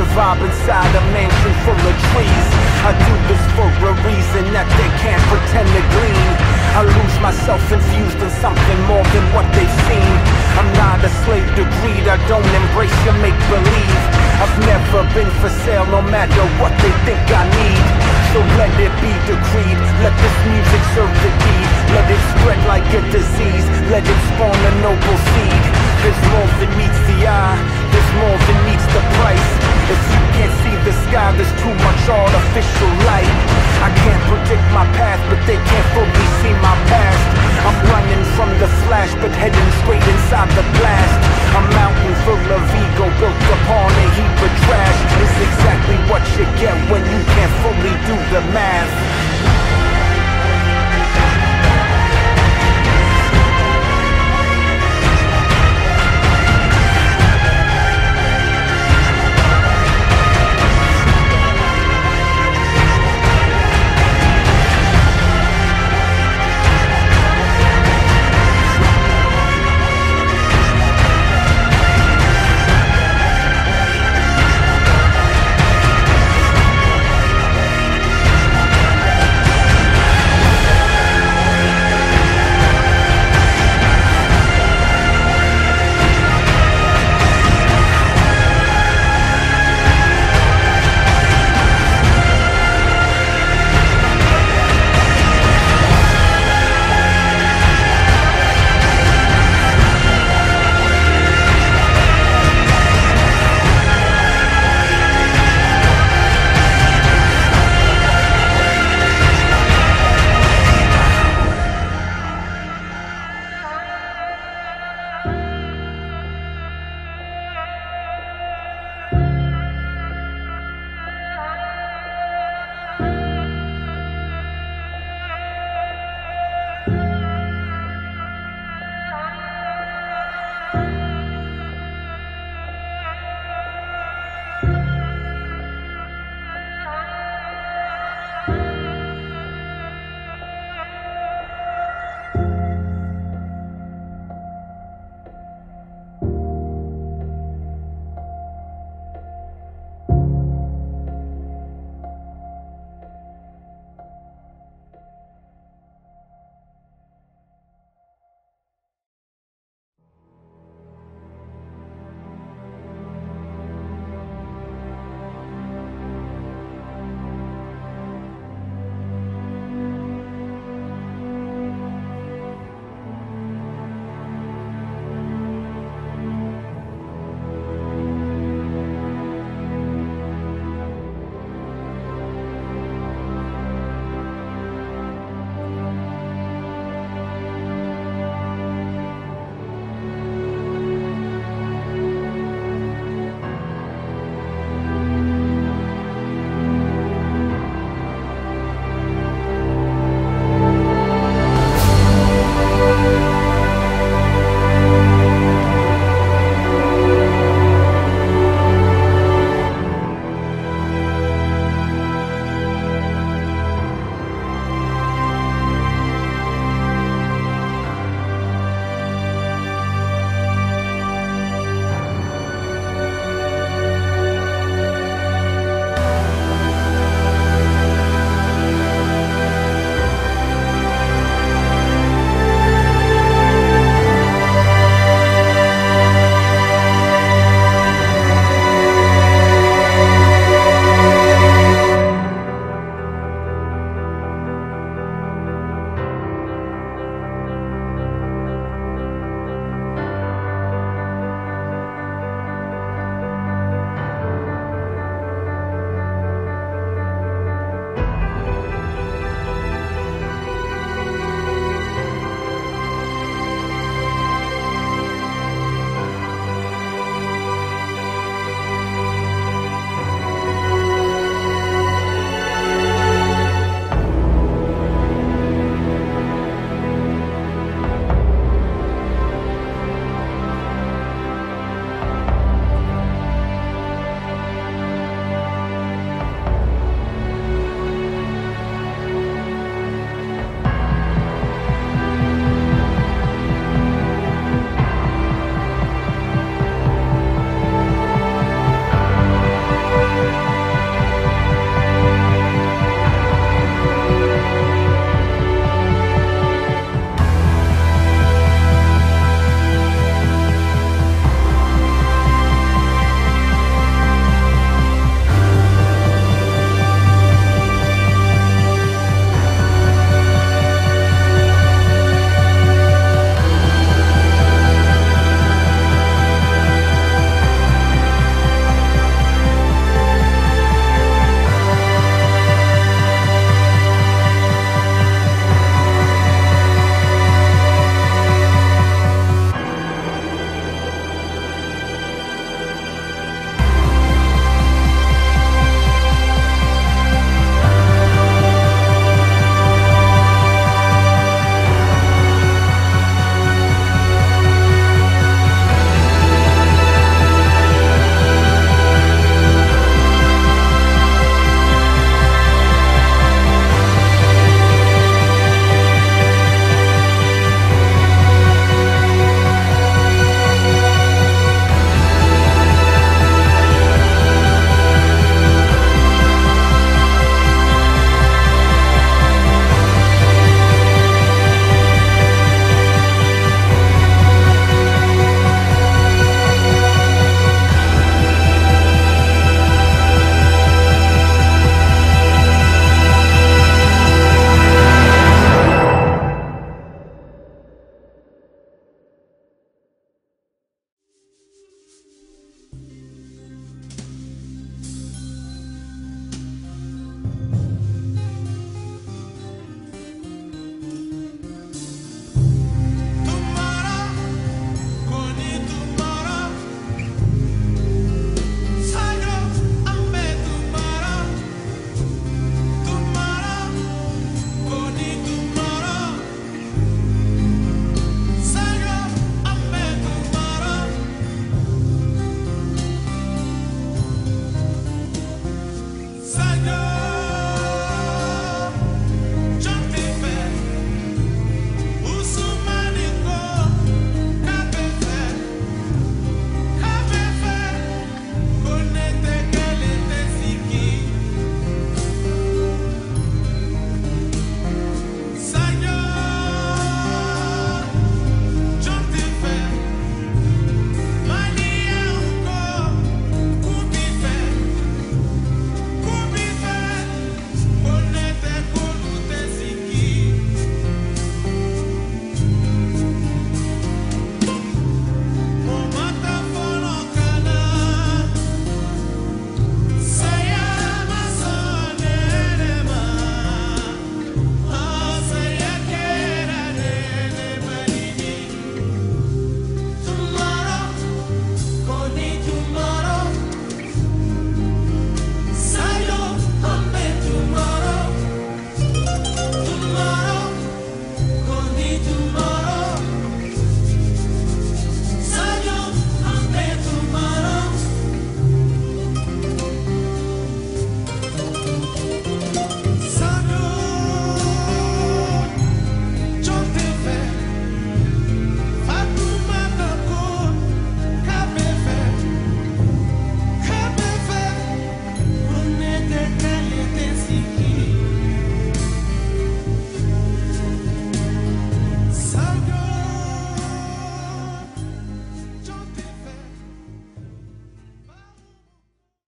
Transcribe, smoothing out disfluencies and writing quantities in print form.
vibe inside a mansion full of trees. I do this for a reason that they can't pretend to glean. I lose myself infused in something more than what they've seen. I'm not a slave to greed, I don't embrace your make-believe. I've never been for sale, no matter what they think I need. So let it be decreed, let this music serve the deed. Let it spread like a disease, let it spawn a noble seed. There's more than meets the eye, there's more than meets the price. If you can't see the sky, there's too much artificial light. I can't predict my path, but they can't fully see my past. I'm running from the flash, but heading straight inside the blast. A mountain full of ego built upon a heap of trash is exactly what you get when you can't fully do the math. you.